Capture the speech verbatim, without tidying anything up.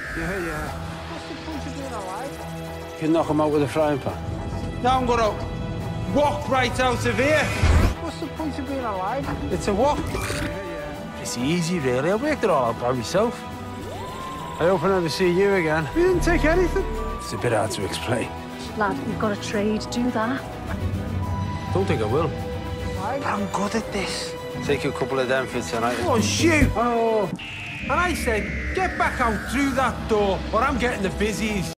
Yeah, yeah. What's the point of being alive? You can knock him out with a frying pan. Now I'm gonna walk right out of here. What's the point of being alive? It's a walk. Yeah, yeah. It's easy, really. I worked it all out by myself. I hope I never see you again. We didn't take anything. It's a bit hard to explain. Lad, you've got a trade, do that. Don't think I will. Why? But I'm good at this. Take a couple of them for tonight. Come on, shoot. Oh. And I said, get back out through that door, or I'm getting the fizzies.